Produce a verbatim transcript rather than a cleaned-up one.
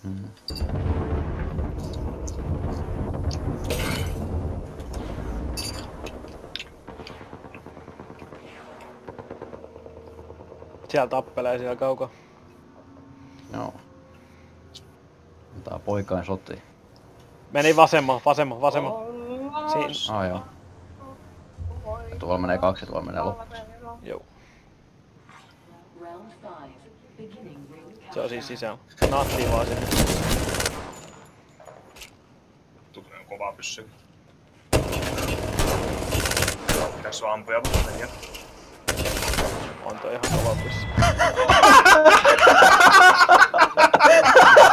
Mm. Siellä tappelee siellä kaukaa. Joo. Antaa poikain sotiin. Meni vasemma, vasemma, vasemma. Siin. Ah joo. Ja tuolla menee kaksi ja tuolla menee loppu. Joo. Se on siis sisällä. Naattii vaan sinne. Tulee kovaa pyssy. Pitäis sua ampuja meniä. On toi ihan kova pyssy.